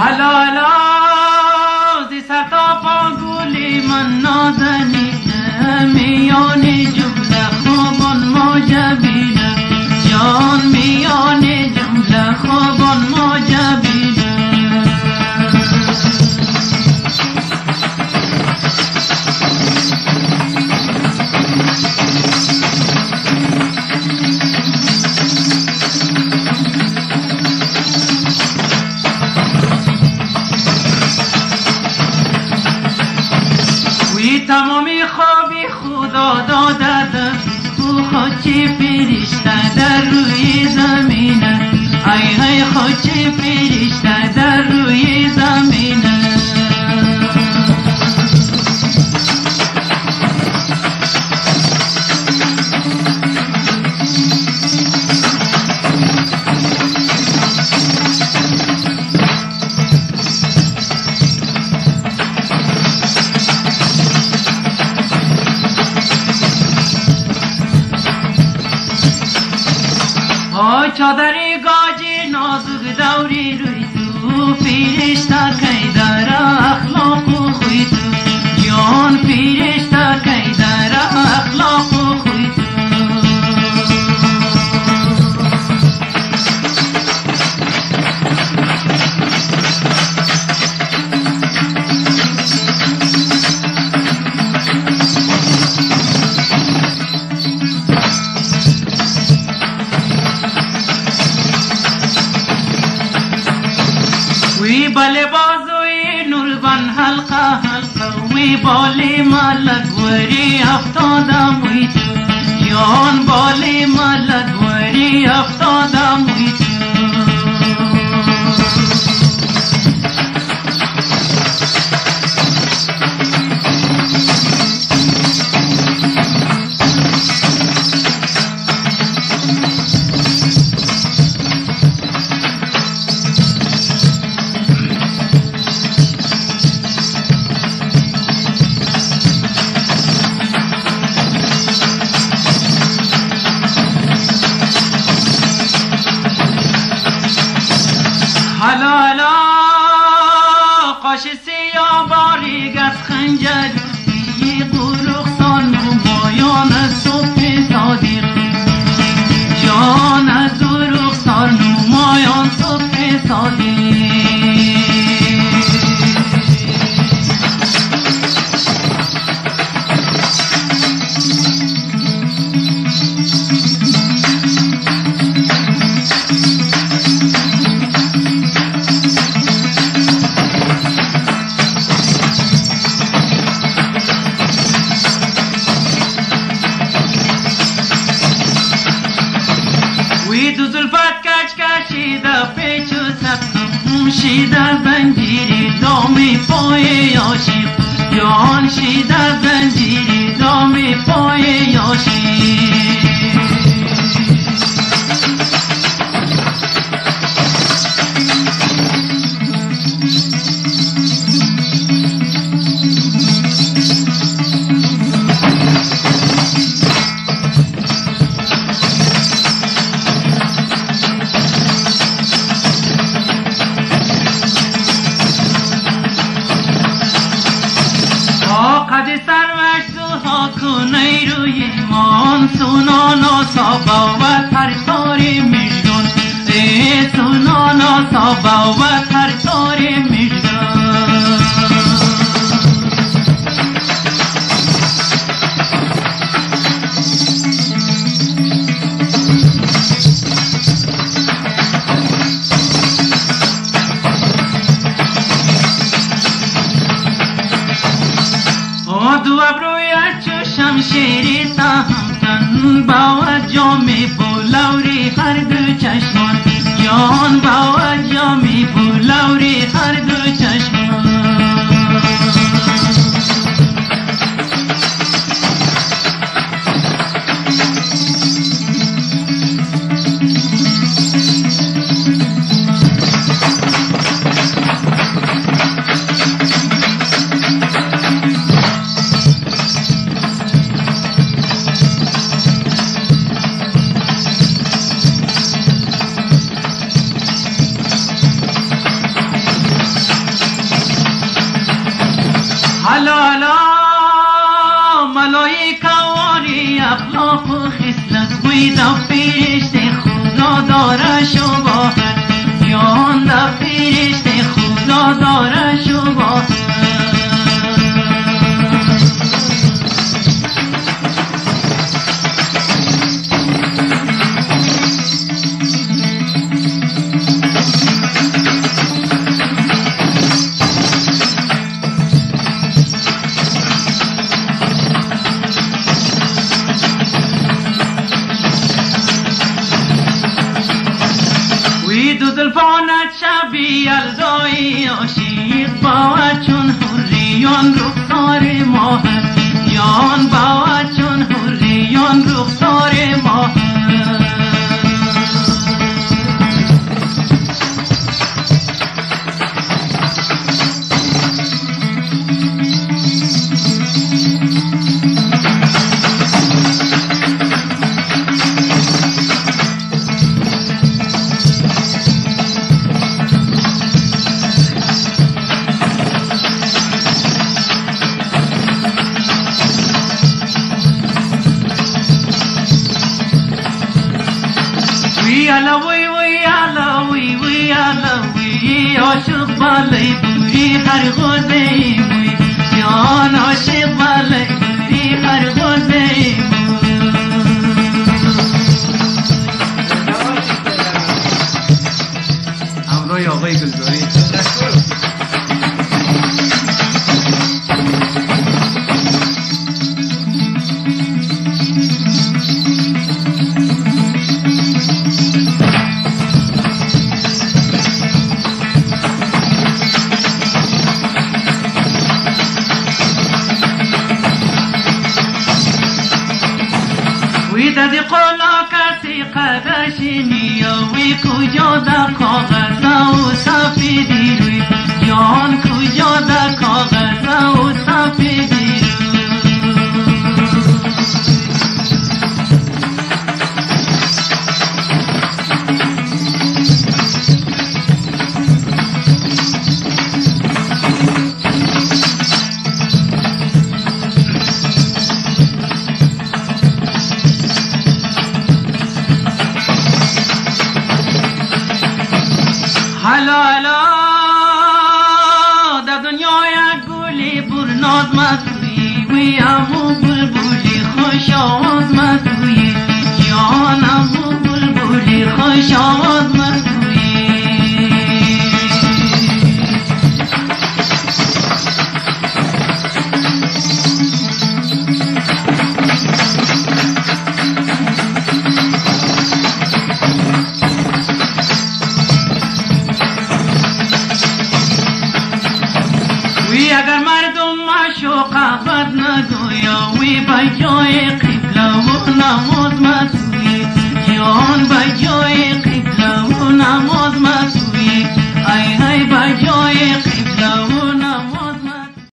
تمامی خوابی خدا داده او خاکی فرشته در روی زمینه ای خاکی فرشته در روی زمینه چادری گاجی نازک دوری روی تو فرشته کی در اخلاق و خوی تو جان فرشته کی در اخلاق و خوی تو بله بازوی نوربان حلقه حلقه وی بالی ملک وری افتادم وی تو جان بالی ملک وری افتادم وی تو حالا قاش سیاه باریگ از خنجر بی قرخسان نمایان از صبح صادق جان از رخسان نمایان صبح صادق شیده زنجیری دامی پای عاشق جان شیده زنجیری دامی پای عاشق سونانا سابا و ترتاری میشدون ای سونانا سابا و ترتاری میشدون دو ابروی چو شمشیری تهمتن باید جامی بولوری هر دو چشمان جان باید جامی بولوری هر دو چشمان وی دا فرشته خدا دارش و باهر جان دا فرشته خدا دارش و باهر دلفانت شبیه الزای عاشق باید چون حریان رخسار ماهر یان باید چون حریان رخسار ماهر عاشق بالای دوری خرگوزه موی جان عاشق بالای دوری خرگوزه همراه آقای گلزاری دی قولا کسی قدشینی وی کجا دا کاغذ و سفیدی روی جان کجا دا کاغذ و سفیدی حالا در دنیای گلی برناز مدوی وی امو بلبلی خوش آواز مدوی جان امو بلبلی خوش آواز